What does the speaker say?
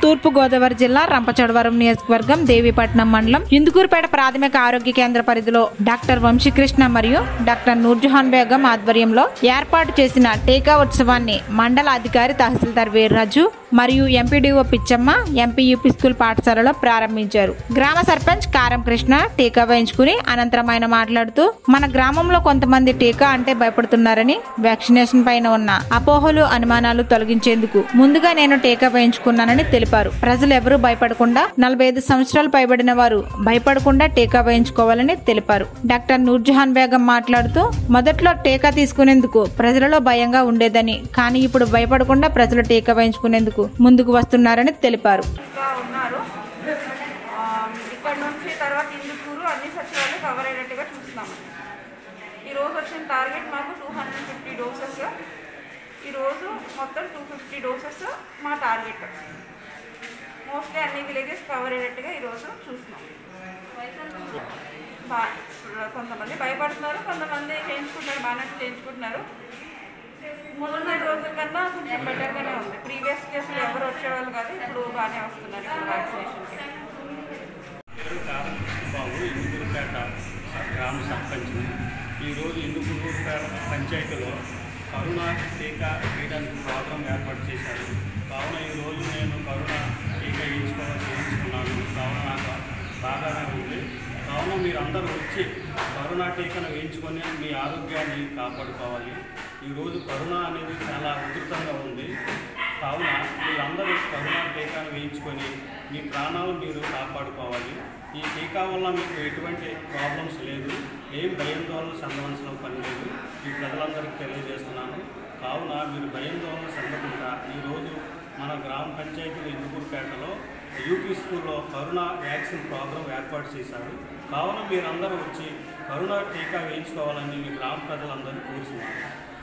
తూర్పు గోదావరి జిల్లా రంపచోడవరం నియోజకవర్గం దేవీపట్నం మండలం ఇందుకూరుపేట ప్రాథమిక ఆరోగ్య కేంద్ర పరిధిలో డాక్టర్ వంశీకృష్ణ మరియు డాక్టర్ నూర్జహాన్ బేగం ఆధ్వర్యంలో ఏర్పాటు చేసిన టీకా ఉత్సవాన్ని మండల అధికారి తహసీల్దార్ వీర్రాజు మరియు ఎంపీడీఓ పిచ్చమ్మ ఎంపీయూపీ స్కూల్ పాఠశాలలో ప్రారంభించారు. గ్రామ సర్పంచ్ కారం కృష్ణ టీకా వేయించుకుని అనంతరం ఆయన మాట్లాడుతూ మన గ్రామంలో కొంతమంది టీకా అంటే భయపడుతున్నారని, వ్యాక్సినేషన్ పైన ఉన్న అపోహలు అనుమానాలు తొలగించేందుకు ముందుగా నేను టీకా వేయించుకున్నానని తెలిపారు. ప్రజలు ఎవరూ భయపడకుండా 45 సంవత్సరాలు పైబడిన వారు భయపడకుండా టీకా వేయించుకోవాలని తెలిపారు. డాక్టర్ నూర్జహాన్ బేగం మాట్లాడుతూ మొదట్లో టీకా తీసుకునేందుకు ప్రజలలో భయంగా ఉండేదని, కానీ ఇప్పుడు భయపడకుండా ప్రజలు టీకా వేయించుకునేందుకు ముందుకు వస్తున్నారని తెలిపారు. ఇక్కడ నుంచి తర్వాత ఇందుకూరు అన్ని సచివాలయాలు కవర్ అయినట్టుగా చూస్తున్నాము. ఈరోజు వచ్చిన టార్గెట్ మాకు 250 డోసెస్. ఈరోజు మొత్తం 250 డోసెస్ మా టార్గెట్. మోస్ట్లీ అన్ని విలేజెస్ కవర్ అయినట్టుగా ఈరోజు చూస్తున్నాం. కొంతమంది భయపడుతున్నారు, కొంతమంది చేయించుకుంటున్నారు, బాగానే చేయించుకుంటున్నారు. ముందున్న రోజుల కన్నా కొంచెం బెటర్గానే ఉంది. ప్రీవియస్ కేసులు ఎవరు వచ్చేవాళ్ళు కాదు, ఇప్పుడు బాగానే వస్తున్నారు ఇప్పుడు వ్యాక్సినేషన్కి. ఇందుకూరుపేట గ్రామ సర్పంచ్. ఈరోజు ఇందుకూరుపేట పంచాయతీలో కరోనా టీకా వేయడానికి ప్రోగ్రాం ఏర్పాటు చేశారు. కావున ఈరోజు నేను కరోనా టీకా వేయించుకున్నాను. కావున నాకు బాగానే ఉంది. కావున మీరందరూ వచ్చి కరోనా టీకాను వేయించుకొని మీ ఆరోగ్యాన్ని కాపాడుకోవాలి. ఈరోజు కరోనా అనేది చాలా ఉధృతంగా ఉంది. కావున మీరందరూ కరోనా టీకాను వేయించుకొని మీ ప్రాణాలు మీరు కాపాడుకోవాలి. ఈ టీకా వల్ల మీకు ఎటువంటి ప్రాబ్లమ్స్ లేదు, ఏం భయాందోళన చెందవలసిన పని లేదు. ఈ ప్రజలందరికీ తెలియజేస్తున్నాను. కావున మీరు భయాందోళన చెందకుండా ఈరోజు మన గ్రామ పంచాయతీ ఇందుకూరుపేటలో యూపీ స్కూల్లో కరోనా వ్యాక్సిన్ ప్రోగ్రాం ఏర్పాటు చేశారు. కావున మీరందరూ వచ్చి కరోనా టీకా వేయించుకోవాలని మీ గ్రామ ప్రజలందరూ కోరుతున్నారు.